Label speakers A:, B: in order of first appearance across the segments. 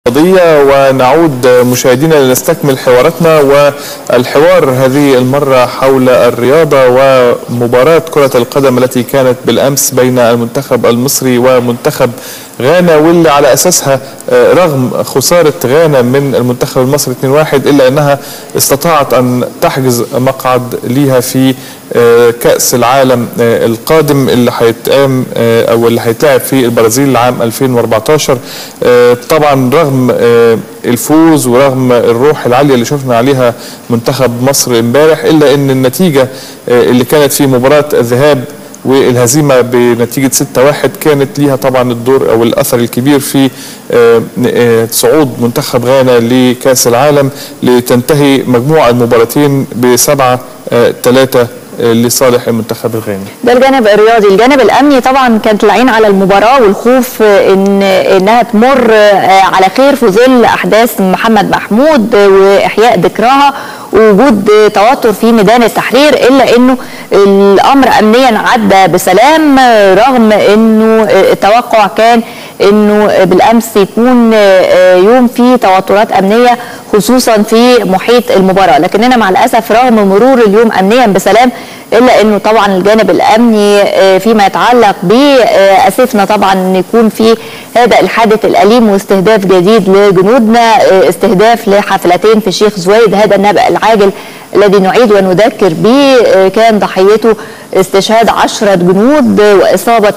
A: قضية ونعود مشاهدينا لنستكمل حواراتنا، والحوار هذه المرة حول الرياضة ومباراة كرة القدم التي كانت بالأمس بين المنتخب المصري ومنتخب غانا، واللي على أساسها رغم خسارة غانا من المنتخب المصري 2-1 إلا أنها استطاعت أن تحجز مقعد ليها في كأس العالم القادم اللي هيتقام أو اللي هيتلعب في البرازيل عام 2014. طبعا رغم الفوز ورغم الروح العالية اللي شفنا عليها منتخب مصر امبارح، إلا أن النتيجة اللي كانت في مباراة الذهاب والهزيمة بنتيجة 6-1 كانت ليها طبعا الدور أو الأثر الكبير في صعود منتخب غانا لكأس العالم، لتنتهي مجموع المباراتين ب7-3 لصالح المنتخب الغاني.
B: ده الجانب الرياضي. الجانب الامني طبعا كانت العين على المباراه والخوف انها تمر على خير في ظل احداث محمد محمود واحياء ذكراها ووجود توتر في ميدان التحرير، الا انه الامر امنيا عدى بسلام، رغم انه التوقع كان انه بالامس يكون يوم فيه توترات امنيه خصوصا في محيط المباراه، لكننا مع الاسف رغم مرور اليوم امنيا بسلام الا انه طبعا الجانب الامني فيما يتعلق باسفنا طبعا ان يكون في هذا الحادث الاليم واستهداف جديد لجنودنا، استهداف لحافلتين في الشيخ زويد. هذا النبأ العاجل الذي نعيد ونذكر به كان ضحيته استشهاد 10 جنود واصابه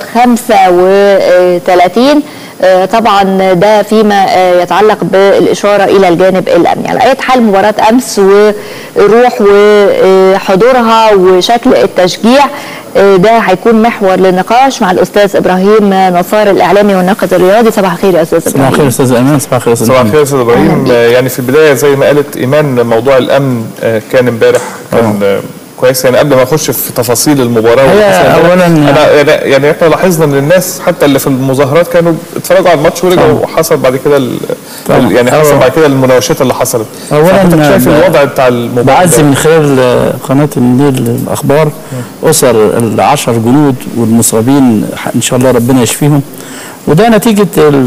B: 35. طبعا ده فيما يتعلق بالإشارة إلى الجانب الأمني. على أي حال مباراة أمس والروح وحضورها وشكل التشجيع ده هيكون محور للنقاش مع الأستاذ إبراهيم نصار الإعلامي والناقد الرياضي. صباح الخير يا أستاذ إبراهيم.
A: صباح الخير أستاذ إيمان. صباح الخير أستاذ إبراهيم. صباح الخير أستاذ إبراهيم. يعني في البداية زي ما قالت إيمان موضوع الأمن كان امبارح كان كويس، يعني قبل ما اخش في تفاصيل المباراه اولا يعني احنا لاحظنا ان الناس حتى اللي في المظاهرات كانوا اتفرجوا على الماتش ورجعوا، وحصل بعد كده يعني حصل بعد كده المناوشات اللي حصلت. اولا شايف الوضع بتاع المباراه.
C: بعزي من خلال قناه النيل الاخبار اسر ال10 جنود والمصابين ان شاء الله ربنا يشفيهم، وده نتيجه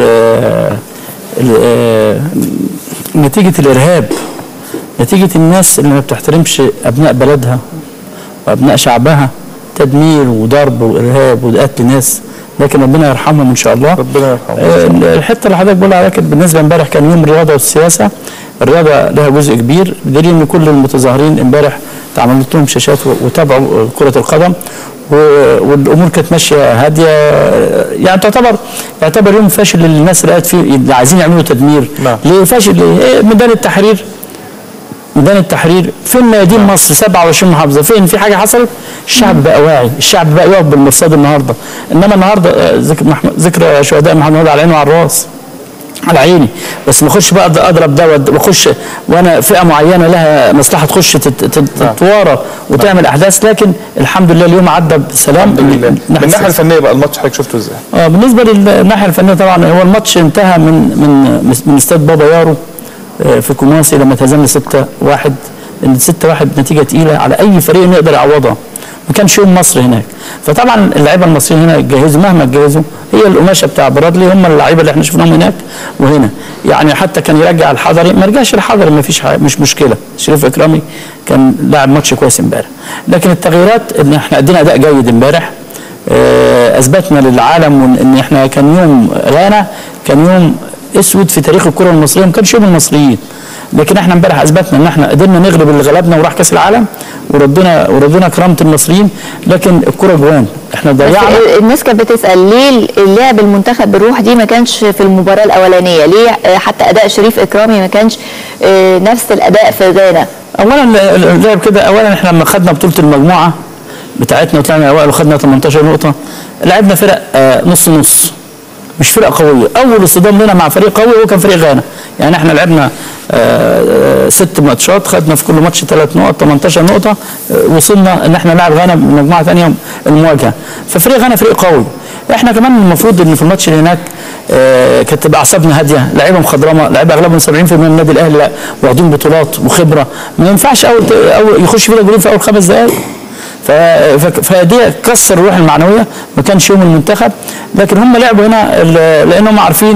C: نتيجه الارهاب، نتيجة الناس اللي ما بتحترمش أبناء بلدها وأبناء شعبها، تدمير وضرب وإرهاب وقتل ناس، لكن ربنا يرحمهم إن شاء الله.
A: ربنا يرحمهم.
C: الحتة اللي حضرتك بقول عليها كانت بالنسبة امبارح كان يوم الرياضة والسياسة. الرياضة لها جزء كبير بدليل إن كل المتظاهرين امبارح اتعملت لهم شاشات وتابعوا كرة القدم، والامور كانت ماشيه هاديه. يعني يعتبر يوم فاشل للناس اللي قاعد فيه اللي عايزين يعملوا تدمير. ليه فاشل؟ ليه؟ ميدان التحرير فين ميادين مصر 27 محافظه؟ فين في حاجه حصلت؟ الشعب بقى واعي، الشعب بقى يقف بالمرصاد النهارده. انما النهارده ذكرى شهداء محمد على عيني وعلى الراس، على عيني، بس ما اخش بقى اضرب ده واخش وانا فئه معينه لها مصلحه تخش تتوارى وتعمل احداث، لكن الحمد لله اليوم عدى بسلام.
A: من الناحيه الفنيه بقى الماتش حضرتك شفته ازاي؟
C: بالنسبه للناحيه الفنيه طبعا هو الماتش انتهى من استاد بابا يارو في كوماسي لما تهزمنا 6-1. ان 6-1 نتيجه تقيله على اي فريق يقدر يعوضها، ما كانش يوم مصر هناك. فطبعا اللعيبه المصريين هنا اتجهزوا مهما اتجهزوا، هي القماشه بتاع برادلي هم اللعيبه اللي احنا شفناهم هناك وهنا. يعني حتى كان يرجع الحضري، ما رجعش الحضري، ما فيش مش مشكله. شريف اكرامي كان لاعب ماتش كويس امبارح، لكن التغييرات ان احنا ادينا اداء جيد امبارح. اثبتنا للعالم ان احنا كان يوم غانا كان يوم اسود في تاريخ الكره المصريه، ما كانش يوم المصريين، لكن احنا امبارح اثبتنا ان احنا قدرنا نغلب اللي غلبنا وراح كاس العالم، وربنا كرامه المصريين. لكن الكره جوان احنا ضيعنا.
B: الناس كانت بتسال ليه اللعب المنتخب بالروح دي ما كانش في المباراه الاولانيه؟ ليه حتى اداء شريف اكرامي ما كانش نفس الاداء في غانا؟
C: اولا اللعب كده، اولا احنا لما خدنا بطوله المجموعه بتاعتنا وطلعنا اوائل وخدنا 18 نقطه، لعبنا فرق نص نص، مش فرقه قويه. اول اصطدام لنا مع فريق قوي هو كان فريق غانا. يعني احنا لعبنا 6 ماتشات، خدنا في كل ماتش 3 نقط، 18 نقطه، وصلنا ان احنا نلعب غانا بمجموعه ثانيه المواجهه. ففريق غانا فريق قوي. احنا كمان المفروض ان في الماتش اللي هناك كانت تبقى اعصابنا هاديه، لعيبه مخضرمه، لعيبه اغلبهم 70% من النادي الاهلي واخدين بطولات وخبره، ما ينفعش اول يخش فينا جولين في اول 5 دقائق. فدي كسر الروح المعنويه، ما كانش يوم المنتخب. لكن هم لعبوا هنا لانهم عارفين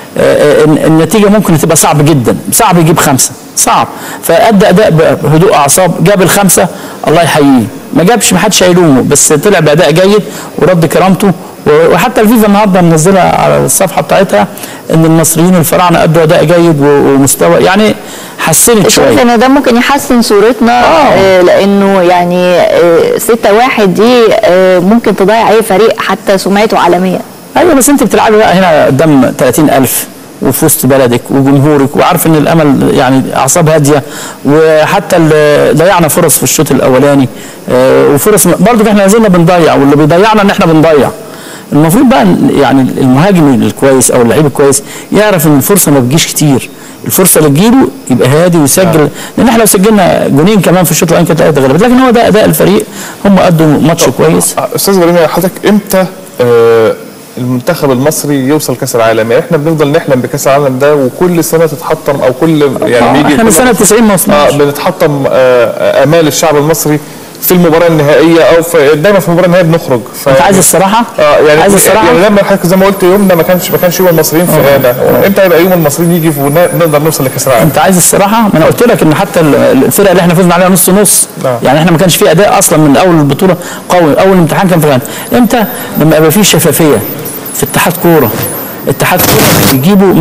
C: النتيجه ممكن تبقى صعب جدا، صعب يجيب 5 صعب، فادى اداء بهدوء اعصاب، جاب ال5 الله يحييه، ما جابش ما حدش هيلومه، بس طلع باداء جيد ورد كرامته. وحتى الفيفا النهارده منزله على الصفحه بتاعتها ان المصريين الفراعنه ادوا اداء جيد ومستوى، يعني حسنت شويه.
B: شايف ان ده ممكن يحسن صورتنا لانه يعني 6-1 دي ممكن تضيع اي فريق حتى سمعته عالميا.
C: ايوه بس انت بتلعبي بقى هنا قدام 30,000 وفي وسط بلدك وجمهورك، وعارف ان الامل يعني اعصاب هاديه، وحتى ضيعنا فرص في الشوط الاولاني وفرص برضه احنا لازلنا بنضيع، واللي بيضيعنا ان احنا بنضيع. المفروض بقى يعني المهاجم الكويس او اللعيب الكويس يعرف ان الفرصه ما بتجيش كتير، الفرصه اللي تجيله يبقى هادي ويسجل، لان احنا لو سجلنا جونين كمان في الشوط الاولاني كانت هتغلب، لكن هو ده اداء الفريق، هم ادوا ماتش كويس.
A: استاذ ابراهيم حضرتك امتى المنتخب المصري يوصل كاس العالم؟ يعني احنا بنفضل نحلم بكاس العالم ده وكل سنه تتحطم، او كل يعني بيجي
C: احنا من سنه 90 ما وصلناش
A: بنتحطم امال الشعب المصري في المباراه النهائيه، او دايما في المباراه النهائيه بنخرج.
C: انت عايز الصراحه؟
A: يعني
C: عايز الصراحه؟
A: يعني لما حضرتك زي ما قلت يومنا ما كانش يوم المصريين في هذا، امتى هيبقى يوم المصريين يجي ونقدر نوصل لكاس العالم؟
C: انت عايز الصراحه؟ ما انا قلت لك ان حتى الفرقه اللي احنا فزنا عليها نص نص، يعني احنا ما كانش في اداء اصلا من اول البطوله قوي، اول امتحان كان في غانا. امتى؟ لما يبقى في شفافيه في اتحاد كوره. اتحاد كوره يجيبوا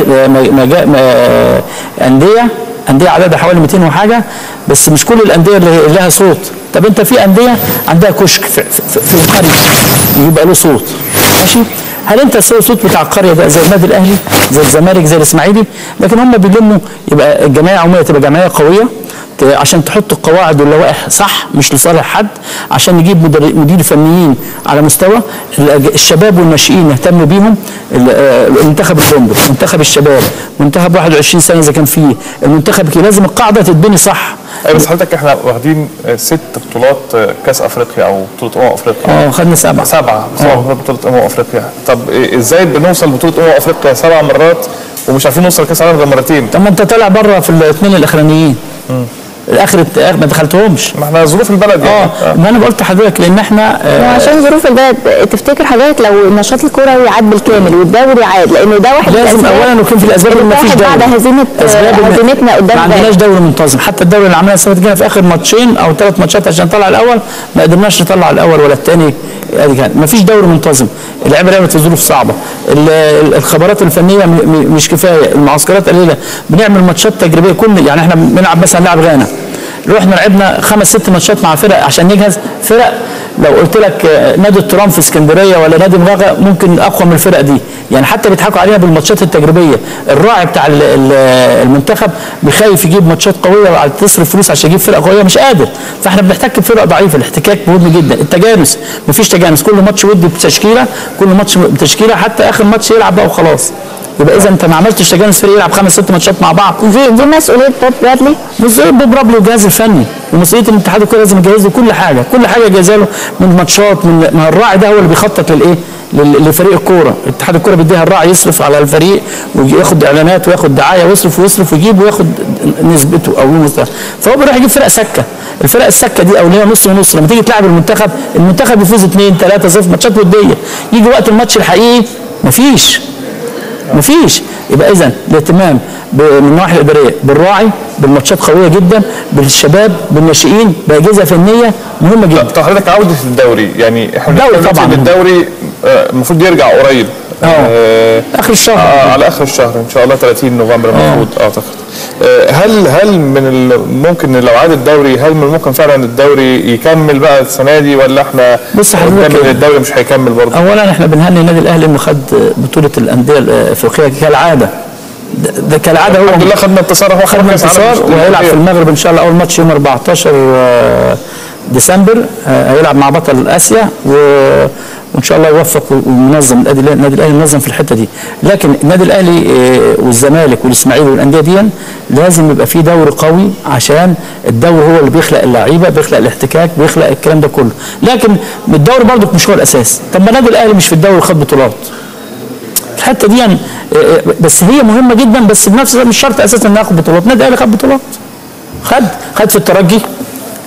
C: انديه عددها حوالي 200 وحاجه، بس مش كل الانديه اللي لها صوت. طب انت في انديه عندها كشك في القريه يبقى له صوت، ماشي؟ هل انت الصوت بتاع القريه ده زي النادي الاهلي، زي الزمالك، زي الاسماعيلي؟ لكن هم بيلموا، يبقى الجمعيه العموميه تبقى جمعيه قويه عشان تحط القواعد واللوائح صح، مش لصالح حد، عشان نجيب مدير فنيين على مستوى الشباب والناشئين نهتم بيهم. المنتخب الجندي، منتخب الشباب، منتخب 21 سنه اذا كان فيه، المنتخب لازم القاعده تتبني صح.
A: ايوه بس حضرتك احنا واخدين 6 بطولات كاس افريقيا او بطوله افريقيا.
C: خدنا 7
A: بطوله افريقيا. طب ازاي بنوصل بطوله افريقيا 7 مرات ومش عارفين نوصل كاس العالم غير مرتين؟
C: طب ما انت طالع بره في الاثنين الاخرانيين. الاخر ما دخلتهمش،
A: ما احنا ظروف البلد يعني.
C: ما انا قلت لحضرتك لان احنا
B: وعشان ظروف البلد. تفتكر حضرتك لو النشاط الكروي عاد بالكامل والدوري عاد، لانه ده واحد
C: لازم اولا يكون في الاسباب اللي ما فيش دوري،
B: بعد هزيمتنا قدام
C: ما عندناش دوري منتظم. حتى الدوري اللي عملناه السنه الجايه في اخر ماتشين او 3 ماتشات عشان نطلع الاول ما قدرناش نطلع الاول ولا الثاني، ما فيش دوري منتظم، اللعيبه لعبت في ظروف صعبه، الخبرات الفنيه مش كفايه، المعسكرات قليله، بنعمل ماتشات تجريبيه يعني احنا بنلعب مثلا نلعب غانا، رحنا لعبنا 5-6 ماتشات مع فرق عشان نجهز فرق. لو قلت لك نادي الترام في اسكندريه ولا نادي مغاغه ممكن اقوى من الفرق دي، يعني حتى بيضحكوا علينا بالماتشات التجريبيه. الراعي بتاع المنتخب بخايف يجيب ماتشات قويه وعلى تصرف فلوس عشان يجيب فرقه قويه، مش قادر، فاحنا بنحتك بفرق ضعيفه. الاحتكاك مهم جدا. التجانس مفيش تجانس، كل ماتش ودي بتشكيله، كل ماتش بتشكيله، حتى اخر ماتش يلعب بقى وخلاص. يبقى اذا انت ما عملتش تجانس فريق يلعب 5-6 ماتشات مع بعض.
B: دي مسؤوليه بوب برادلي،
C: مسؤوليه بوب برادلي والجهاز الفني، ومسؤوليه الاتحاد الكوره لازم يجهز له كل حاجه، كل حاجه يجهزها له من ماتشات، من الراعي ده هو اللي بيخطط للايه؟ لفريق الكوره. اتحاد الكوره بيديها الراعي يصرف على الفريق وياخد اعلانات وياخد دعايه ويصرف ويجيب وياخد نسبته او مستوى، فهو بيروح يجيب فرق سكه. الفرق السكه دي او اللي هي نص ونص، لما تيجي تلعب المنتخب يفوز 2-3-0 ماتشات وديه، يجي وقت الماتش الحقيقي مفيش. يبقى اذا الاهتمام من النواحي الاداريه بالراعي، بالماتشات قويه جدا، بالشباب، بالناشئين، باجهزه فنيه مهمه جدا.
A: طب حضرتك عوده الدوري، يعني احنا
C: طبعا
A: الدوري المفروض يرجع قريب
C: اخر الشهر
A: على اخر الشهر ان شاء الله 30 نوفمبر المفروض اعتقد. هل من الممكن لو عاد الدوري، هل من الممكن فعلا الدوري يكمل بقى السنه دي، ولا احنا الدوري مش هيكمل برضه؟
C: اولا احنا بنهني النادي الاهلي انه خد بطوله الانديه الافريقيه كالعاده. ده كالعاده هو
A: الحمد لله خدنا انتصار،
C: وهيلعب في المغرب ان شاء الله اول ماتش يوم 14 ديسمبر، هيلعب مع بطل اسيا وان شاء الله يوفق وينظم النادي الاهلي منظم في الحته دي. لكن النادي الاهلي والزمالك والاسماعيلي والانديه دي لازم يبقى في دوري قوي، عشان الدوري هو اللي بيخلق اللعيبه، بيخلق الاحتكاك، بيخلق الكلام ده كله. لكن الدوري برضه مش هو الاساس. طب ما النادي الاهلي مش في الدوري خد بطولات. الحته دي يعني بس هي مهمه جدا، بس بنفس مش شرط اساسا انه ياخد بطولات. النادي الاهلي خد بطولات، خد في الترجي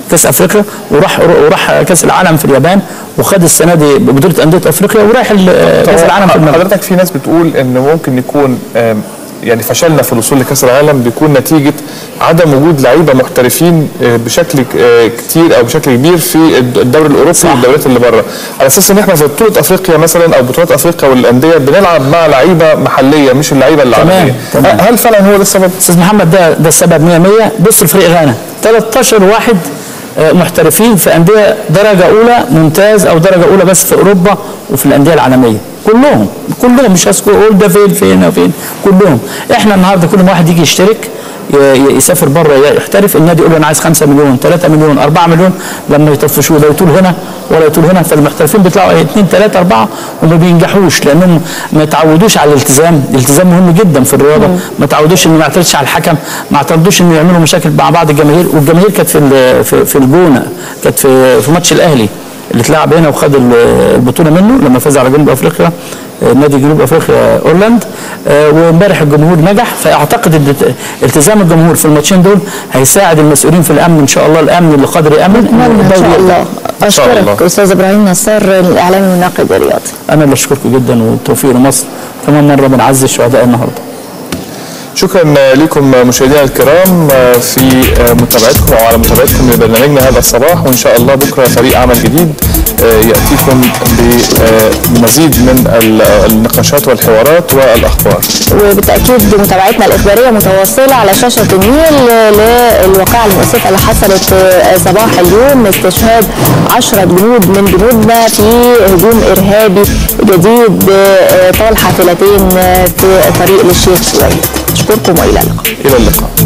C: كاس افريقيا، وراح كاس العالم في اليابان، وخد السنه دي ببطوله انديه افريقيا، ورايح كاس العالم في المغرب.
A: حضرتك في ناس بتقول ان ممكن يكون يعني فشلنا في الوصول لكاس العالم بيكون نتيجه عدم وجود لعيبه محترفين بشكل كتير او بشكل كبير في الدوري الاوروبي والدوريات اللي بره، على اساس ان احنا في بطوله افريقيا مثلا او بطولات افريقيا والانديه بنلعب مع لعيبه محليه مش اللعيبه العالميه.
C: تمام.
A: هل فعلا هو ده السبب؟
C: استاذ محمد ده السبب 100%. بص الفريق غانا 13 واحد محترفين في انديه درجه اولى ممتاز او درجه اولى بس في اوروبا وفي الانديه العالميه، كلهم مش هذكر اقول ده فين كلهم. احنا النهارده كل ما واحد يجي يشترك يسافر بره يحترف، النادي يقول له انا عايز 5 مليون 3 مليون 4 مليون، لما يطفشوه لا يطول هنا ولا يطول هنا، فالمحترفين بيطلعوا 2 3 4 وما بينجحوش لانهم ما تعودوش على الالتزام. الالتزام مهم جدا في الرياضه، ما تعودوش انه ما يعترضش على الحكم، ما اعترضوش انه يعملوا مشاكل مع بعض الجماهير، والجماهير كانت في الجونه، كانت في ماتش الاهلي اللي اتلعب هنا وخد البطوله منه لما فاز على جنوب افريقيا نادي جنوب افريقيا اورلاند، وامبارح الجمهور نجح. فاعتقد ان التزام الجمهور في الماتشين دول هيساعد المسؤولين في الامن ان شاء الله، الامن اللي قادر يامن
B: ان شاء الله. اشكرك استاذ ابراهيم نصار الاعلامي والناقد الرياضي.
C: انا اللي اشكركم جدا والتوفيق لمصر، كمان مره بنعزز الشهداء النهارده.
A: شكرا لكم مشاهدينا الكرام في متابعتكم او على متابعتكم لبرنامجنا هذا الصباح، وان شاء الله بكره فريق عمل جديد ياتيكم بمزيد من النقاشات والحوارات والاخبار.
B: وبالتاكيد متابعتنا الاخباريه متواصله على شاشه النيل للواقعه المؤسفه اللي حصلت صباح اليوم، استشهاد 10 جنود من جنودنا في هجوم ارهابي جديد طال حافلتين في طريق للشيخ زويد. أشكركم وإلى اللقاء.
A: إلى اللقاء.